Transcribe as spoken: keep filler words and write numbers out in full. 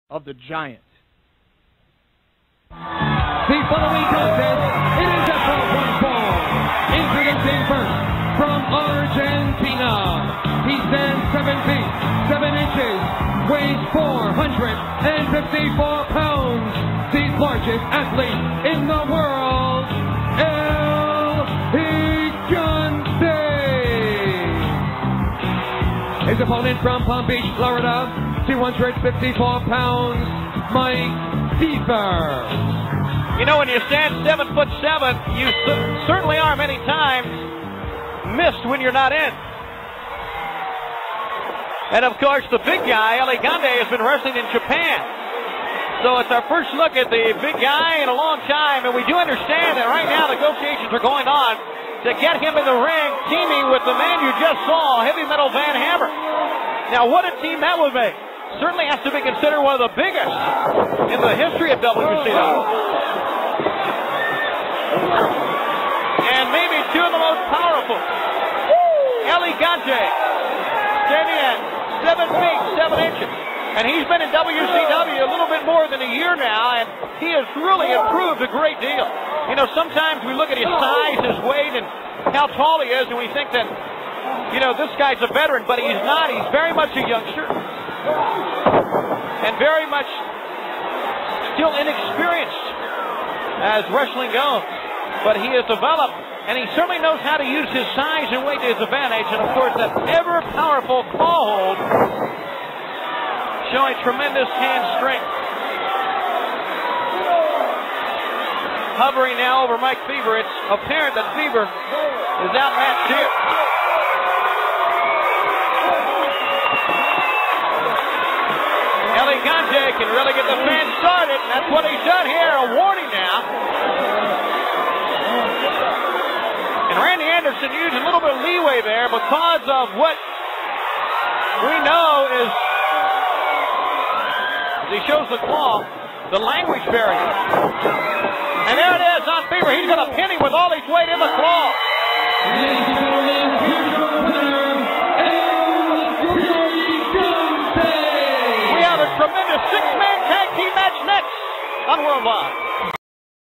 of the Giant. The following contest, it is a twelve-point fall. Introducing first, from Argentina. He stands seven feet, seven inches, weighs four hundred fifty-four pounds. The largest athlete in the world, El Gigante. His opponent from Palm Beach, Florida, two hundred fifty-four pounds, Mike Beaver. You know, when you stand seven foot seven, you c- certainly are many times missed when you're not in. And of course, the big guy, El Gigante, has been wrestling in Japan. So it's our first look at the big guy in a long time, and we do understand that right now negotiations are going on to get him in the ring, teaming with the man you just saw, Heavy Metal Van Hammer. Now, what a team that would make. Certainly has to be considered one of the biggest in the history of W C W. And maybe two of the most powerful. El Gigante, standing at seven feet, seven inches. And he's been in W C W a little bit more than a year now, and he has really improved a great deal. You know, sometimes we look at his size, his weight, and how tall he is, and we think that, you know, this guy's a veteran, but he's not. He's very much a youngster. And very much still inexperienced as wrestling goes. But he has developed, and he certainly knows how to use his size and weight to his advantage. And of course, that ever-powerful claw hold, showing tremendous hand strength. Hovering now over Mike Fever. It's apparent that Fever is outmatched here. El Gigante can really get the fans started. That's what he's done here. A warning now. And Randy Anderson used a little bit of leeway there because of what we know is, as he shows the claw, the language barrier. And there it is on Fever. He's going to pin him with all his weight in the claw. Tremendous six-man tag team match next on Worldwide.